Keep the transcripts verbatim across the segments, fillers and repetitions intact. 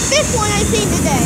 fifth one I've seen today.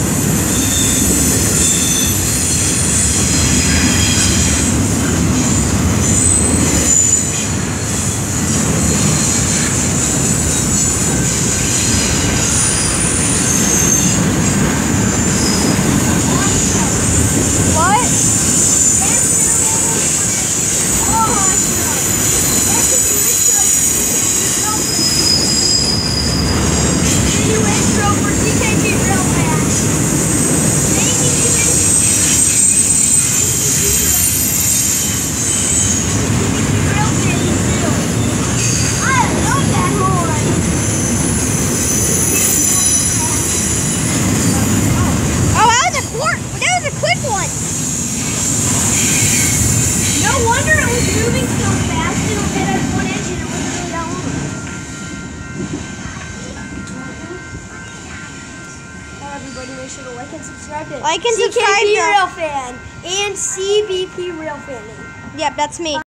Moving so fast, it'll hit us one inch and it wasn't really that long. Well, everybody, make sure to like and subscribe to Like and subscribe C K P to Real Fan and C B P Real Fan. Yep, that's me.